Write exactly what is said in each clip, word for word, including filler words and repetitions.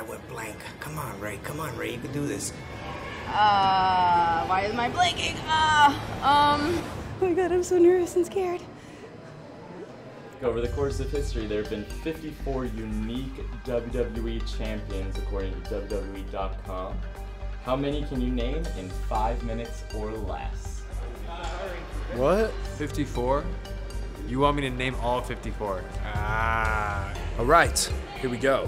went blank. Come on, Ray. Come on, Ray. You can do this. Uh, why is my blanking? Uh, um. Oh my god, I'm so nervous and scared. Over the course of history, there have been fifty-four unique W W E champions according to W W E dot com. How many can you name in five minutes or less? What? fifty-four? You want me to name all fifty-four? Ah. All right, here we go.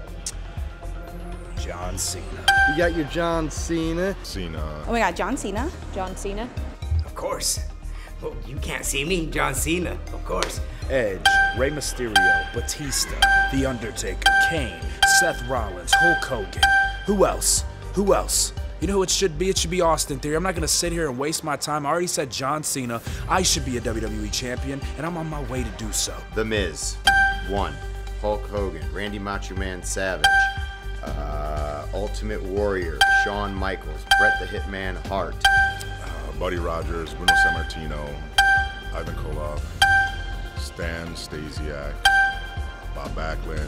John Cena. You got your John Cena. Cena. Oh my god, John Cena. John Cena. Of course. Well, you can't see me, John Cena. Of course. Edge, Rey Mysterio, Batista, The Undertaker, Kane, Seth Rollins, Hulk Hogan. Who else? Who else? You know who it should be? It should be Austin Theory. I'm not gonna sit here and waste my time. I already said John Cena. I should be a W W E champion, and I'm on my way to do so. The Miz, one. Hulk Hogan, Randy Macho Man Savage, uh, Ultimate Warrior, Shawn Michaels, Bret the Hitman Hart, Uh, Buddy Rogers, Bruno Sammartino, Ivan Koloff, Stan Stasiak, Bob Backlund,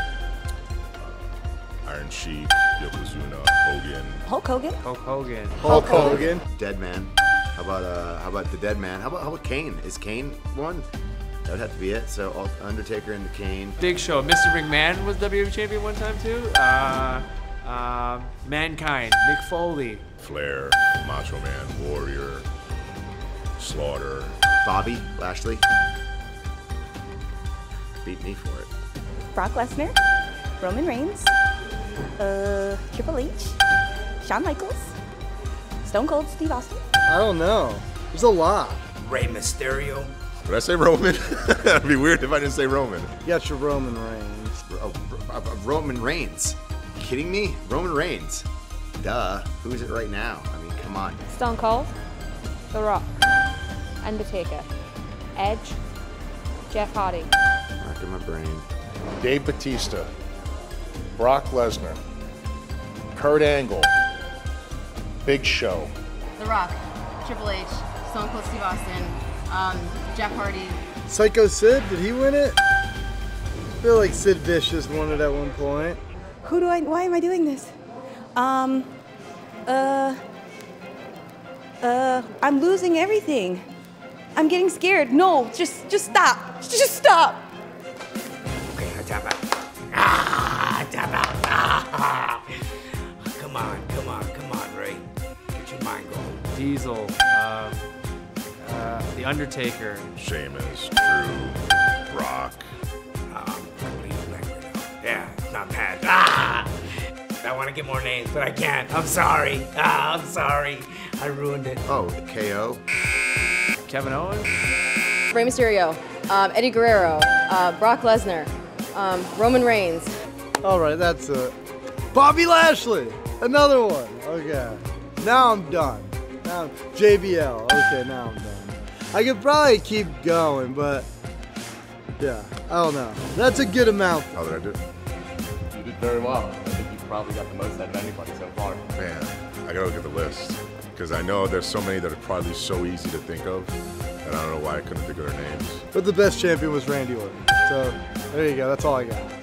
uh, Iron Sheik, Yokozuna, Hogan. Hulk Hogan. Hulk Hogan. Hulk Hogan. Dead Man. How about uh? How about the Dead Man? How about how about Kane? Is Kane one? That would have to be it. So Undertaker and the Kane. Big Show. Mister McMahon was W W E champion one time too. Uh, uh, Mankind. Mick Foley. Flair, Macho Man, Warrior, Slaughter. Bobby Lashley. Beat me for it. Brock Lesnar. Roman Reigns. Uh, Triple H. Shawn Michaels. Stone Cold Steve Austin. I don't know. There's a lot. Rey Mysterio. Did I say Roman? That'd be weird if I didn't say Roman. You got your Roman Reigns. Oh, uh, uh, Roman Reigns. Kidding me? Roman Reigns. Duh. Who is it right now? I mean, come on. Stone Cold. The Rock. Undertaker. Edge. Jeff Hardy. Racking my brain. Dave Batista. Brock Lesnar. Kurt Angle. Big Show. The Rock. Triple H. Stone Cold Steve Austin. Um, Jeff Hardy. Psycho Sid, did he win it? I feel like Sid Vicious won it at one point. Who do I, why am I doing this? Um, uh, uh, I'm losing everything. I'm getting scared. No, just, just stop. Just stop. Okay, I tap out. Ah, tap out. Ah. Come on, come on, come on, Ray. Get your mind going. Diesel. Um, uh, The Undertaker. Sheamus, Drew, Brock. Um, yeah, not bad. Ah! I want to get more names, but I can't. I'm sorry. Ah, I'm sorry. I ruined it. Oh, K O. Kevin Owens. Rey Mysterio. Um, Eddie Guerrero. Uh, Brock Lesnar. Um, Roman Reigns. All right, that's it. Bobby Lashley, another one. Okay, now I'm done. Now J B L. Okay, now I'm done. I could probably keep going, but yeah, I don't know. That's a good amount. How did I do? You did very well. I think you probably got the most out of anybody so far. Man, I gotta look at the list. Because I know there's so many that are probably so easy to think of. And I don't know why I couldn't think of their names. But the best champion was Randy Orton. So there you go, that's all I got.